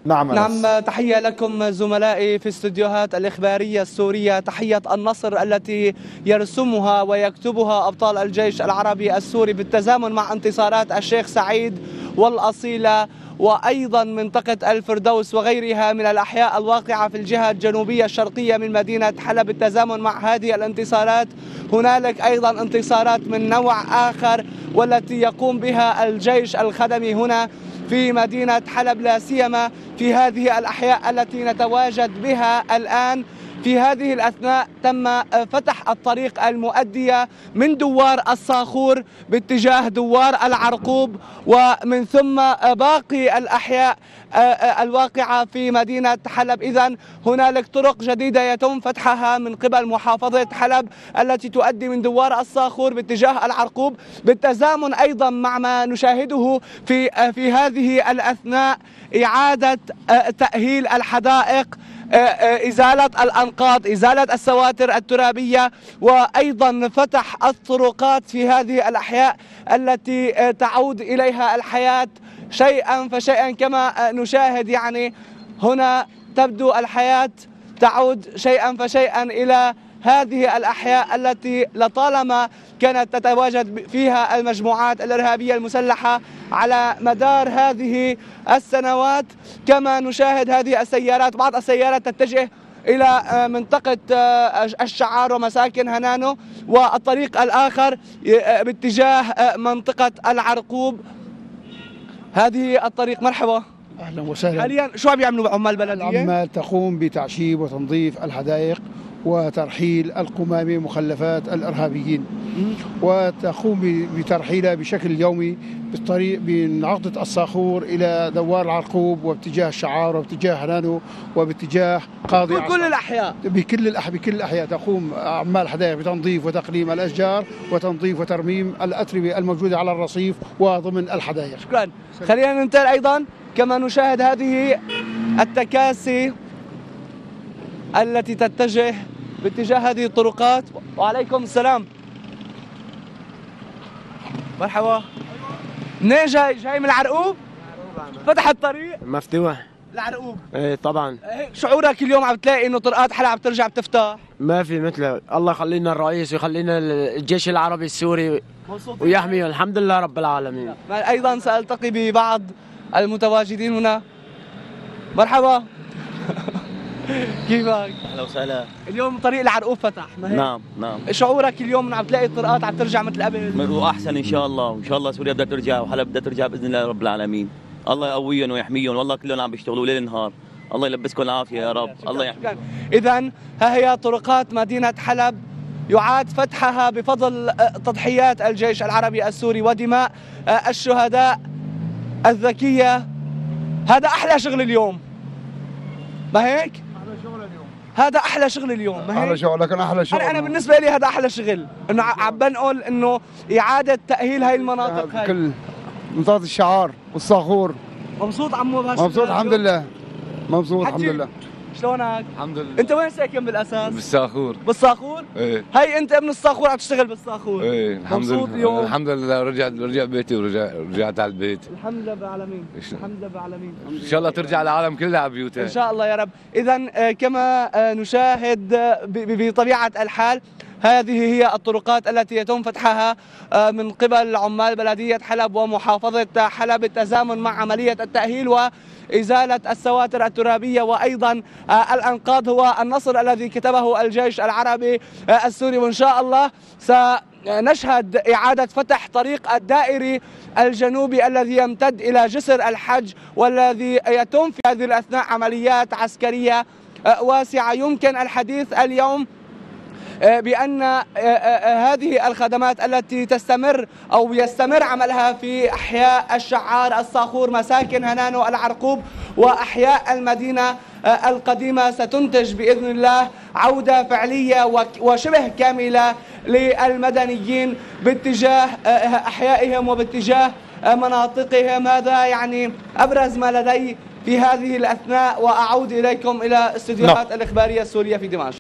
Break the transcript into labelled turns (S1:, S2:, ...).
S1: نعم، تحية لكم زملائي في استديوهات الإخبارية السورية، تحية النصر التي يرسمها ويكتبها أبطال الجيش العربي السوري بالتزامن مع انتصارات الشيخ سعيد والأصيلة وأيضا منطقة الفردوس وغيرها من الأحياء الواقعة في الجهة الجنوبية الشرقية من مدينة حلب. بالتزامن مع هذه الانتصارات هنالك أيضا انتصارات من نوع آخر والتي يقوم بها الجيش الخدمي هنا في مدينة حلب، لا سيما في هذه الأحياء التي نتواجد بها الآن. في هذه الأثناء تم فتح الطريق المؤدية من دوار الصاخور باتجاه دوار العرقوب ومن ثم باقي الأحياء الواقعة في مدينة حلب. إذن هنالك طرق جديدة يتم فتحها من قبل محافظة حلب التي تؤدي من دوار الصاخور باتجاه العرقوب، بالتزامن أيضا مع ما نشاهده في هذه الأثناء إعادة تأهيل الحدائق، إزالة الأنقاض، إزالة السواتر الترابية، وأيضا فتح الطرقات في هذه الأحياء التي تعود إليها الحياة شيئا فشيئا كما نشاهد. يعني هنا تبدو الحياة تعود شيئا فشيئا إلى هذه الأحياء التي لطالما كانت تتواجد فيها المجموعات الإرهابية المسلحة على مدار هذه السنوات. كما نشاهد هذه السيارات، بعض السيارات تتجه إلى منطقة الشعار ومساكن هنانو، والطريق الآخر باتجاه منطقة العرقوب. هذه الطريق. مرحبا،
S2: اهلا وسهلا.
S1: حاليا شو عم يعملوا عمال البلدية؟
S2: العمال تقوم بتعشيب وتنظيف الحدائق وترحيل القمامة مخلفات الإرهابيين، وتقوم بترحيلها بشكل يومي بالطريق من عقدة الصاخور إلى دوار العرقوب وباتجاه الشعار وباتجاه هنانو وباتجاه قاضي
S1: كل الأحياء.
S2: بكل الأحياء تقوم أعمال الحدائق بتنظيف وتقليم الأشجار وتنظيف وترميم الأتربة الموجودة على الرصيف وضمن الحدائق.
S1: شكرا. خلينا ننتقل أيضا كما نشاهد هذه التكاسي التي تتجه باتجاه هذه الطرقات. وعليكم السلام. مرحبا. منين جاي من العرقوب؟ فتح الطريق؟
S3: مفتوح.
S1: العرقوب؟
S3: ايه طبعا.
S1: شعورك اليوم عم تلاقي انه طرقات حلب عم ترجع بتفتح؟
S3: ما في مثله، الله يخلينا الرئيس ويخلينا الجيش العربي السوري ويحميه، الحمد لله رب العالمين.
S1: ايضا سألتقي ببعض المتواجدين هنا. مرحبا. كيفك؟
S4: اهلا وسهلا.
S1: اليوم طريق العرقوب فتح، ما هيك؟
S4: نعم.
S1: شعورك اليوم عم تلاقي الطرقات عم ترجع مثل قبل؟
S4: واحسن ان شاء الله، وان شاء الله سوريا بدها ترجع وحلب بدها ترجع باذن الله رب العالمين. الله يقويهم ويحميهم، والله كلهم عم بيشتغلوا ليل نهار. الله يلبسكم العافيه يا رب. الله يحميكم.
S1: اذا ها هي طرقات مدينه حلب يعاد فتحها بفضل تضحيات الجيش العربي السوري ودماء الشهداء الذكيه. هذا احلى شغل اليوم، ما هيك؟ هذا احلى شغل اليوم، ما هيك؟
S2: احلى شغل، لكن احلى شغل
S1: انا بالنسبه لي هذا احلى شغل، انه عم بنقل انه اعاده تاهيل هاي المناطق. هاي
S2: كل منطقة الشعار والصاخور.
S1: مبسوط عمو بهالشغل؟
S2: مبسوط الحمد لله، مبسوط الحمد لله.
S1: شلونك؟
S5: الحمد لله.
S1: انت وين ساكن بالاساس؟
S5: بالصاخور.
S1: بالصاخور؟
S5: ايه.
S1: هي انت ابن الصاخور عم تشتغل بالصاخور؟
S5: ايه الحمد
S1: مبسوط
S5: لله.
S1: اليوم؟
S5: الحمد لله رجع بيتي ورجعت على البيت.
S1: الحمد لله بالعالمين. الحمد لله بالعالمين.
S5: ان شاء الله ترجع العالم كلها على بيوتها
S1: ان شاء الله يا رب. اذا كما نشاهد بطبيعه الحال هذه هي الطرقات التي يتم فتحها من قبل عمال بلدية حلب ومحافظة حلب بالتزامن مع عملية التأهيل وإزالة السواتر الترابية وأيضا الأنقاض. هو النصر الذي كتبه الجيش العربي السوري، وإن شاء الله سنشهد إعادة فتح طريق الدائري الجنوبي الذي يمتد إلى جسر الحج، والذي يتم في هذه الأثناء عمليات عسكرية واسعة. يمكن الحديث اليوم بأن هذه الخدمات التي تستمر أو يستمر عملها في أحياء الشعار، الصاخور، مساكن هنانو، العرقوب وأحياء المدينة القديمة ستنتج بإذن الله عودة فعلية وشبه كاملة للمدنيين باتجاه أحيائهم وباتجاه مناطقهم. هذا يعني أبرز ما لدي في هذه الأثناء، وأعود إليكم إلى استديوهات الإخبارية السورية في دمشق.